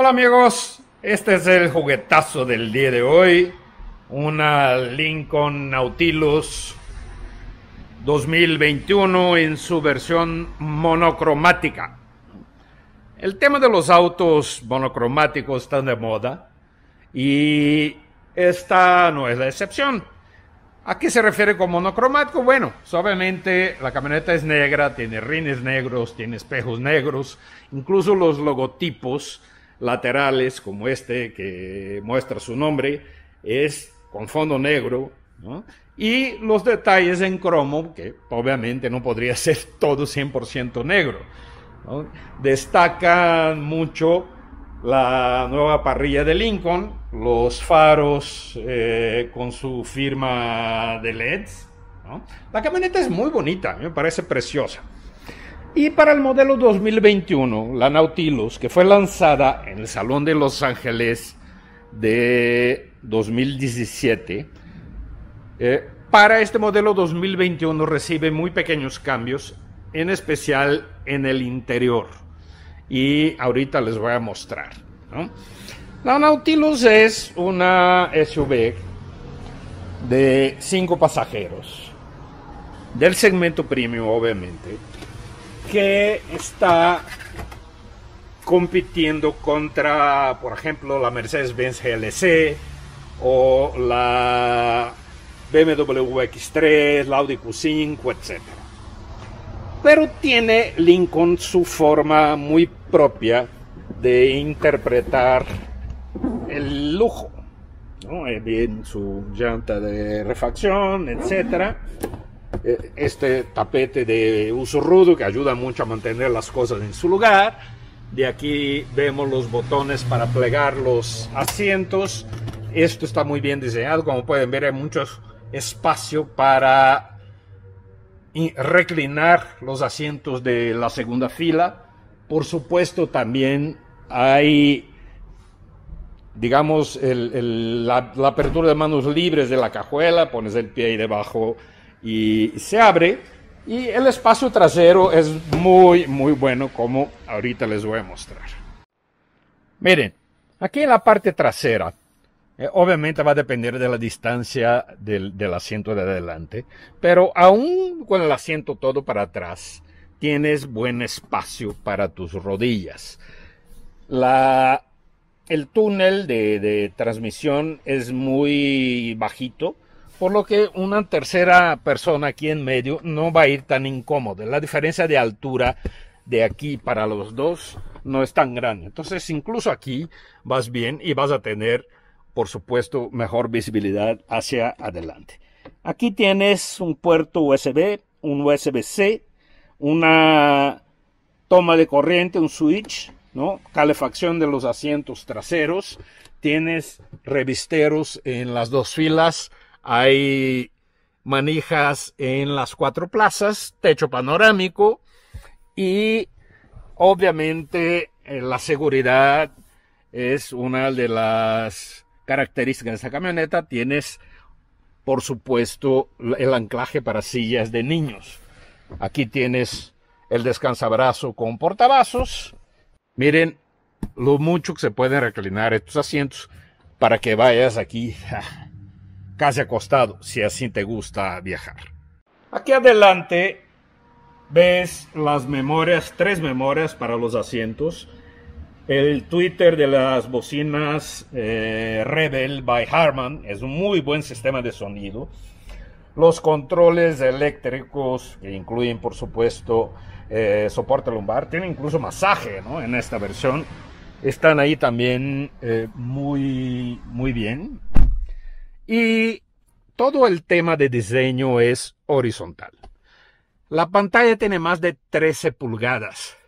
Hola amigos, este es el juguetazo del día de hoy, una Lincoln Nautilus 2021 en su versión monocromática. El tema de los autos monocromáticos está de moda y esta no es la excepción. ¿A qué se refiere con monocromático? Bueno, pues obviamente la camioneta es negra, tiene rines negros, tiene espejos negros, incluso los logotipos laterales, como este que muestra su nombre, es con fondo negro, ¿no? Y los detalles en cromo, que obviamente no podría ser todo 100% negro, ¿no? Destacan mucho la nueva parrilla de Lincoln, los faros con su firma de LEDs, ¿no? La camioneta es muy bonita, me parece preciosa. Y para el modelo 2021, la Nautilus, que fue lanzada en el Salón de Los Ángeles de 2017, para este modelo 2021 recibe muy pequeños cambios, en especial en el interior. Y ahorita les voy a mostrar, ¿no? La Nautilus es una SUV de 5 pasajeros, del segmento premium obviamente, que está compitiendo contra, por ejemplo, la Mercedes-Benz GLC o la BMW X3, la Audi Q5, etc. Pero tiene Lincoln su forma muy propia de interpretar el lujo, ¿no? Bien, su llanta de refacción, etc. Este tapete de uso rudo que ayuda mucho a mantener las cosas en su lugar. De aquí vemos los botones para plegar los asientos. Esto está muy bien diseñado, como pueden ver hay mucho espacio para reclinar los asientos de la segunda fila. Por supuesto también hay, digamos, la apertura de manos libres de la cajuela, pones el pie ahí debajo y se abre, y el espacio trasero es muy bueno, como ahorita les voy a mostrar. Miren, aquí en la parte trasera, obviamente va a depender de la distancia del asiento de adelante, pero aún con el asiento todo para atrás, tienes buen espacio para tus rodillas. El túnel de transmisión es muy bajito, por lo que una tercera persona aquí en medio no va a ir tan incómodo. La diferencia de altura de aquí para los dos no es tan grande. Entonces, incluso aquí vas bien y vas a tener, por supuesto, mejor visibilidad hacia adelante. Aquí tienes un puerto USB, un USB-C, una toma de corriente, un switch, ¿no? Calefacción de los asientos traseros. Tienes revisteros en las dos filas. Hay manijas en las 4 plazas, techo panorámico y obviamente la seguridad es una de las características de esta camioneta. Tienes, por supuesto, el anclaje para sillas de niños. Aquí tienes el descansabrazo con portavasos. Miren lo mucho que se pueden reclinar estos asientos para que vayas aquí casi acostado, si así te gusta viajar. Aquí adelante ves las memorias, 3 memorias para los asientos. El tweeter de las bocinas Rebel by Harman es un muy buen sistema de sonido. Los controles eléctricos, que incluyen por supuesto soporte lumbar, tienen incluso masaje, ¿no? En esta versión están ahí también muy bien. Y todo el tema de diseño es horizontal. La pantalla tiene más de 13 pulgadas.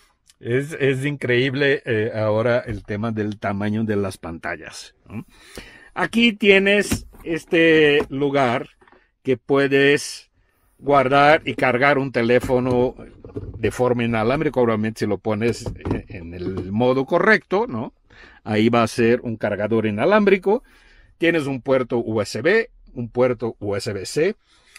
Es increíble ahora el tema del tamaño de las pantallas, ¿no? Aquí tienes este lugar que puedes guardar y cargar un teléfono de forma inalámbrica, obviamente si lo pones en el modo correcto, ¿no? Ahí va a ser un cargador inalámbrico. Tienes un puerto USB, un puerto USB-C.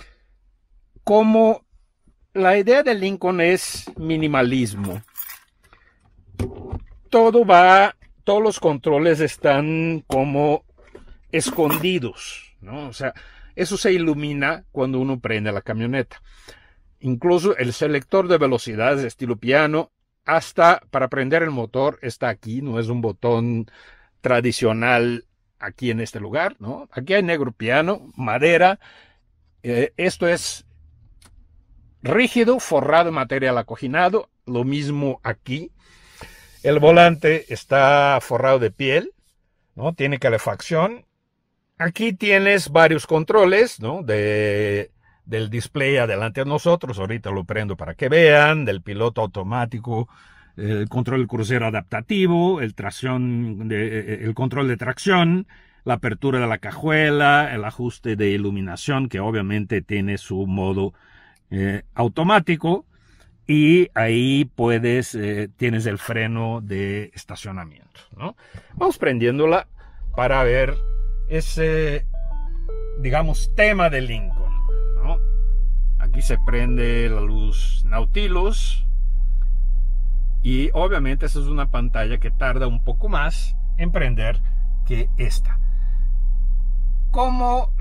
Como la idea de Lincoln es minimalismo, todo va todos los controles están como escondidos, ¿no? O sea, eso se ilumina cuando uno prende la camioneta. Incluso el selector de velocidades estilo piano, hasta para prender el motor está aquí, no es un botón tradicional aquí en este lugar, ¿no? Aquí hay negro piano, madera, esto es rígido, forrado en material acoginado, lo mismo aquí. El volante está forrado de piel, ¿no? Tiene calefacción. Aquí tienes varios controles, ¿no? Del display adelante de nosotros, ahorita lo prendo para que vean, del piloto automático, el control del crucero adaptativo, el control de tracción, la apertura de la cajuela, el ajuste de iluminación, que obviamente tiene su modo automático, y ahí tienes el freno de estacionamiento, ¿no? Vamos prendiéndola para ver ese, digamos, tema de Lincoln, ¿no? Aquí se prende la luz Nautilus y obviamente esa es una pantalla que tarda un poco más en prender que esta. Como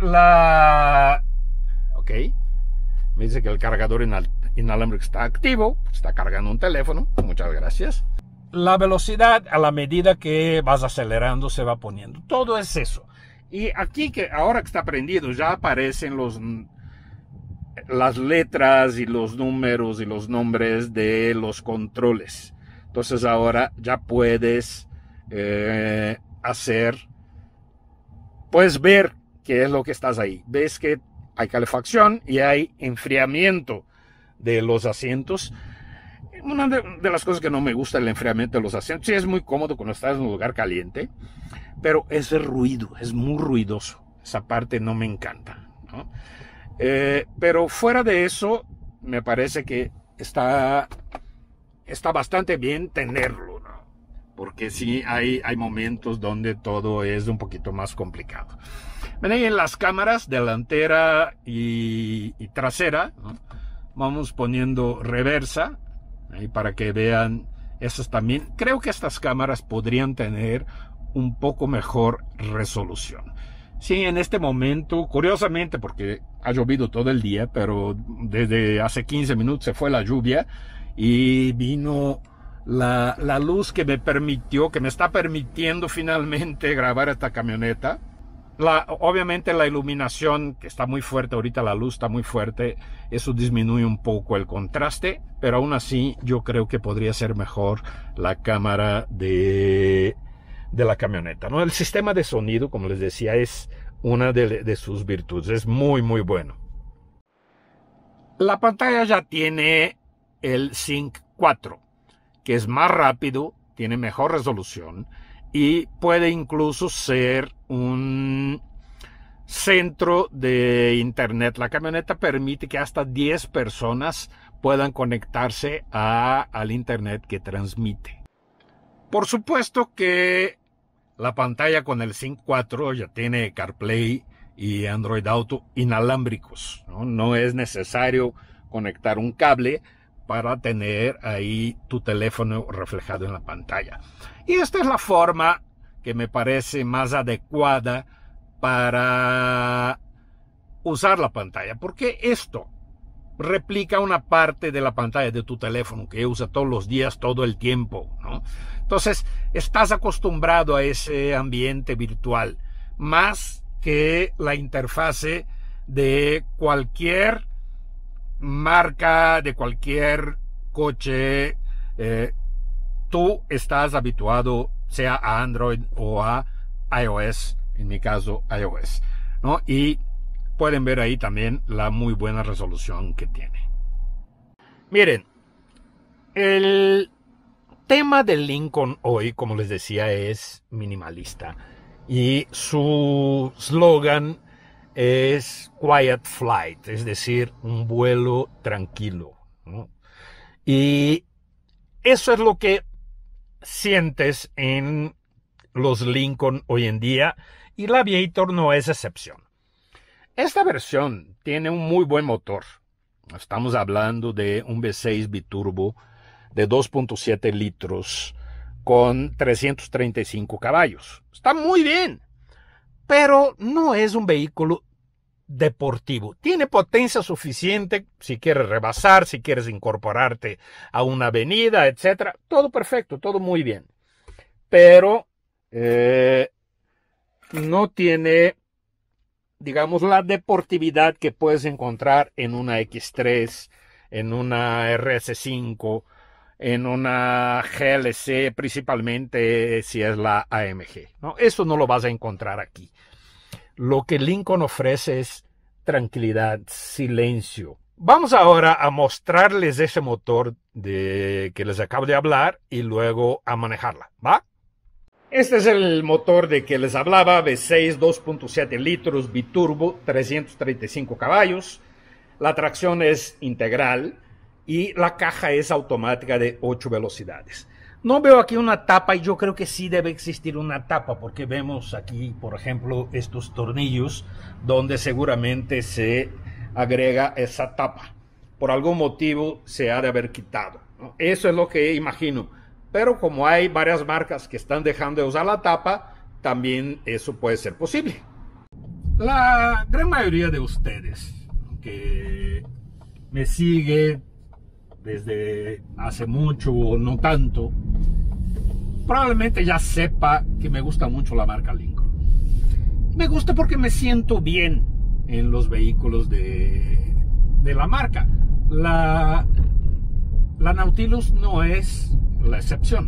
ok, me dice que el cargador inalámbrico está activo, está cargando un teléfono, muchas gracias. La velocidad a la medida que vas acelerando se va poniendo, todo es eso. Y aquí, que ahora que está prendido, ya aparecen las letras y los números y los nombres de los controles. Entonces ahora ya puedes puedes ver qué es lo que estás ahí. Ves que hay calefacción y hay enfriamiento de los asientos. Una de las cosas que no me gusta el enfriamiento de los asientos, sí es muy cómodo cuando estás en un lugar caliente, pero ese ruido es muy ruidoso. Esa parte no me encanta, ¿no? Pero fuera de eso, me parece que está bastante bien tenerlo, ¿no? Porque sí hay momentos donde todo es un poquito más complicado. Ven ahí en las cámaras delantera y trasera, ¿no? Vamos poniendo reversa ahí para que vean estas también. Creo que estas cámaras podrían tener un poco mejor resolución. Sí, en este momento, curiosamente, porque ha llovido todo el día, pero desde hace 15 minutos se fue la lluvia y vino la luz que me está permitiendo finalmente grabar esta camioneta. Obviamente la iluminación, que está muy fuerte, ahorita la luz está muy fuerte, eso disminuye un poco el contraste, pero aún así yo creo que podría ser mejor la cámara de la camioneta, ¿no? El sistema de sonido, como les decía, es una de sus virtudes, es muy muy bueno. La pantalla ya tiene el Sync 4, que es más rápido, tiene mejor resolución y puede incluso ser un centro de internet. La camioneta permite que hasta 10 personas puedan conectarse al internet que transmite. Por supuesto que la pantalla con el Sync 4 ya tiene CarPlay y Android Auto inalámbricos, ¿no? No es necesario conectar un cable para tener ahí tu teléfono reflejado en la pantalla. Y esta es la forma que me parece más adecuada para usar la pantalla, porque esto replica una parte de la pantalla de tu teléfono que usa todos los días, todo el tiempo, ¿no? Entonces, estás acostumbrado a ese ambiente virtual, más que la interfase de cualquier marca, de cualquier coche. Tú estás habituado, sea a Android o a iOS, en mi caso iOS, ¿no? Y pueden ver ahí también la muy buena resolución que tiene. Miren, el tema del Lincoln hoy, como les decía, es minimalista. Y su slogan es Quiet Flight, es decir, un vuelo tranquilo, ¿no? Y eso es lo que sientes en los Lincoln hoy en día, y la Aviator no es excepción. Esta versión tiene un muy buen motor. Estamos hablando de un V6 biturbo de 2.7 litros con 335 caballos. Está muy bien, pero no es un vehículo deportivo. Tiene potencia suficiente si quieres rebasar, si quieres incorporarte a una avenida, etcétera. Todo perfecto, todo muy bien. Pero no tiene, digamos, la deportividad que puedes encontrar en una X3, en una RS5, en una GLC, principalmente si es la AMG, ¿no? Eso no lo vas a encontrar aquí. Lo que Lincoln ofrece es tranquilidad, silencio. Vamos ahora a mostrarles ese motor que les acabo de hablar y luego a manejarla, ¿va? Este es el motor de que les hablaba, V6 2.7 litros, biturbo, 335 caballos. La tracción es integral y la caja es automática de 8 velocidades. No veo aquí una tapa y yo creo que sí debe existir una tapa porque vemos aquí, por ejemplo, estos tornillos donde seguramente se agrega esa tapa. Por algún motivo se ha de haber quitado, ¿no? Eso es lo que imagino. Pero como hay varias marcas que están dejando de usar la tapa, también eso puede ser posible. La gran mayoría de ustedes que me sigue desde hace mucho o no tanto, probablemente ya sepa que me gusta mucho la marca Lincoln. Me gusta porque me siento bien en los vehículos de la marca. La Nautilus no es la excepción.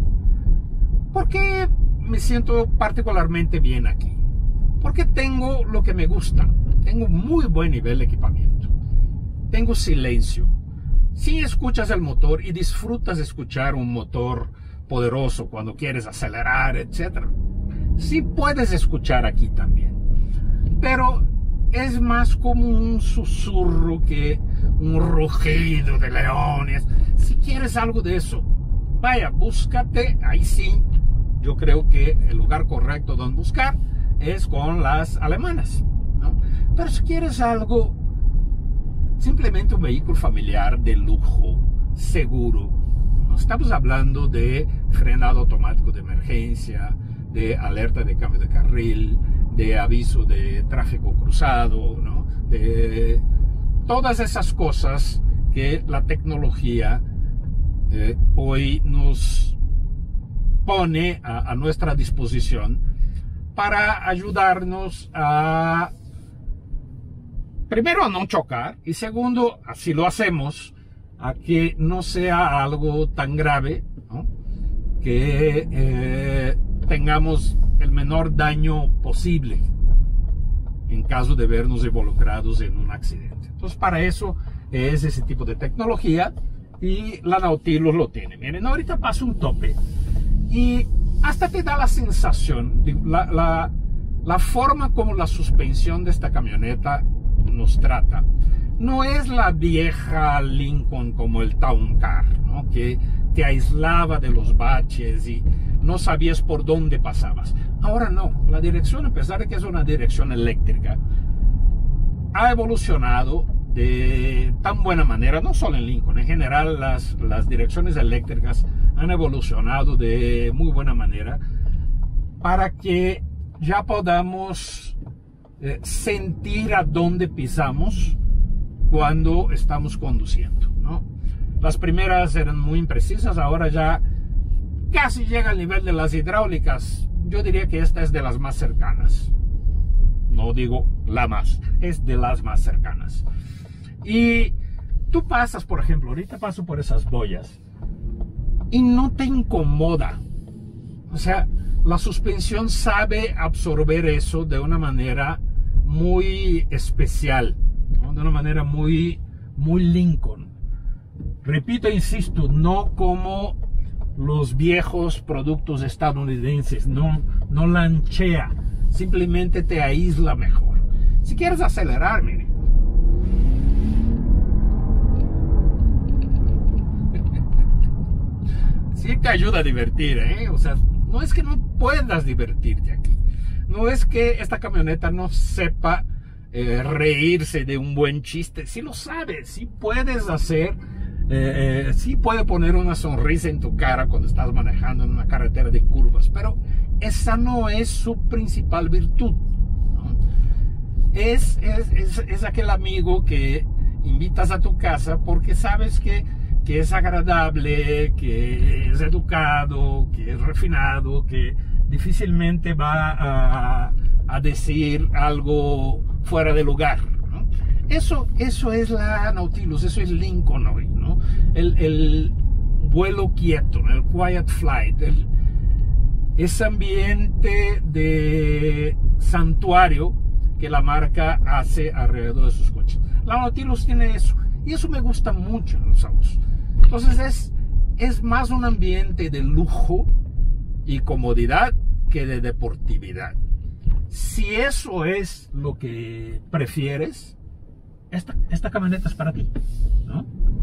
¿Por qué me siento particularmente bien aquí? Porque tengo lo que me gusta. Tengo muy buen nivel de equipamiento. Tengo silencio. Si escuchas el motor y disfrutas de escuchar un motor poderoso cuando quieres acelerar, etc. Sí puedes escuchar aquí también. Pero es más como un susurro que un rugido de leones. Si quieres algo de eso, vaya, búscate, ahí sí, yo creo que el lugar correcto donde buscar es con las alemanas, ¿no? Pero si quieres algo, simplemente un vehículo familiar de lujo, seguro, no estamos hablando de frenado automático de emergencia, de alerta de cambio de carril, de aviso de tráfico cruzado, ¿no? De todas esas cosas que la tecnología hoy nos pone a nuestra disposición para ayudarnos a, primero, a no chocar y segundo, si lo hacemos, a que no sea algo tan grave, ¿no? Que tengamos el menor daño posible en caso de vernos involucrados en un accidente. Entonces, para eso es ese tipo de tecnología y la Nautilus lo tiene. Miren, ahorita pasa un tope y hasta te da la sensación, la forma como la suspensión de esta camioneta nos trata. No es la vieja Lincoln como el Town Car, ¿no? Que te aislaba de los baches y no sabías por dónde pasabas. Ahora no, la dirección, a pesar de que es una dirección eléctrica, ha evolucionado de tan buena manera, no solo en Lincoln, en general las direcciones eléctricas han evolucionado de muy buena manera para que ya podamos sentir a dónde pisamos cuando estamos conduciendo, ¿no? Las primeras eran muy imprecisas, ahora ya casi llega al nivel de las hidráulicas. Yo diría que esta es de las más cercanas. No digo la más, es de las más cercanas. Y tú pasas, por ejemplo, ahorita paso por esas boyas y no te incomoda. O sea, la suspensión sabe absorber eso de una manera muy especial, ¿no? De una manera muy Lincoln. Repito, insisto, no como los viejos productos estadounidenses, no lanchea, simplemente te aísla mejor. Si quieres acelerar, mire, sí te ayuda a divertir, ¿eh? O sea, no es que no puedas divertirte aquí, no es que esta camioneta no sepa reírse de un buen chiste, sí lo sabes, sí puedes hacer Sí puede poner una sonrisa en tu cara cuando estás manejando en una carretera de curvas, pero esa no es su principal virtud, ¿no? Es aquel amigo que invitas a tu casa porque sabes que es agradable, que es educado, que es refinado, que difícilmente va a decir algo fuera de lugar, ¿no? Eso es la Nautilus, eso es Lincoln hoy, ¿no? El vuelo quieto, el quiet flight, ese ambiente de santuario que la marca hace alrededor de sus coches. La Nautilus tiene eso, y eso me gusta mucho en los autos. Entonces es más un ambiente de lujo y comodidad que de deportividad. Si eso es lo que prefieres, esta camioneta es para ti, ¿no?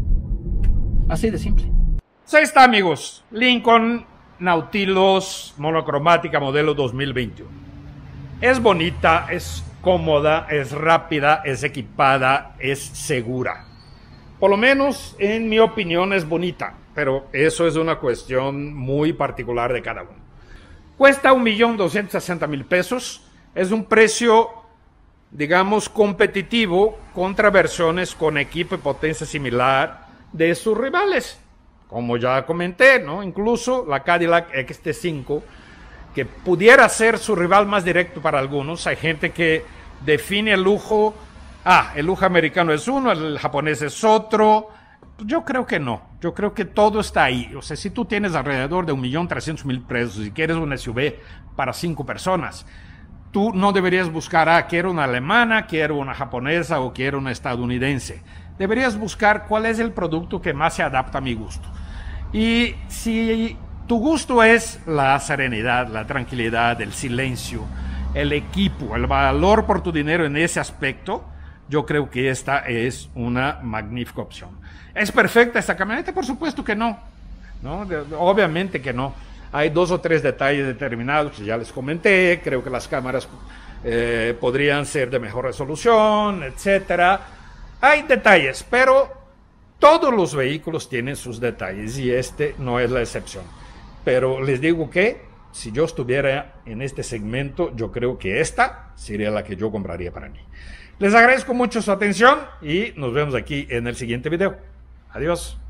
Así de simple. Pues ahí está, amigos. Lincoln Nautilus monocromática modelo 2021. Es bonita, es cómoda, es rápida, es equipada, es segura. Por lo menos, en mi opinión, es bonita, pero eso es una cuestión muy particular de cada uno. Cuesta 1.260.000 pesos. Es un precio, digamos, competitivo contra versiones con equipo y potencia similar de sus rivales. Como ya comenté, ¿no? Incluso la Cadillac XT5, que pudiera ser su rival más directo para algunos. Hay gente que define el lujo, el lujo americano es uno, el japonés es otro. Yo creo que no, yo creo que todo está ahí. O sea, si tú tienes alrededor de 1.300.000 pesos y quieres una SUV para 5 personas, tú no deberías buscar, quiero una alemana, quiero una japonesa o quiero una estadounidense. Deberías buscar cuál es el producto que más se adapta a mi gusto. Y si tu gusto es la serenidad, la tranquilidad, el silencio, el equipo, el valor por tu dinero en ese aspecto, yo creo que esta es una magnífica opción. ¿Es perfecta esta camioneta? Por supuesto que no, ¿no? Obviamente que no. Hay 2 o 3 detalles determinados que ya les comenté. Creo que las cámaras podrían ser de mejor resolución, etcétera. Hay detalles, pero todos los vehículos tienen sus detalles y este no es la excepción. Pero les digo que si yo estuviera en este segmento, yo creo que esta sería la que yo compraría para mí. Les agradezco mucho su atención y nos vemos aquí en el siguiente video. Adiós.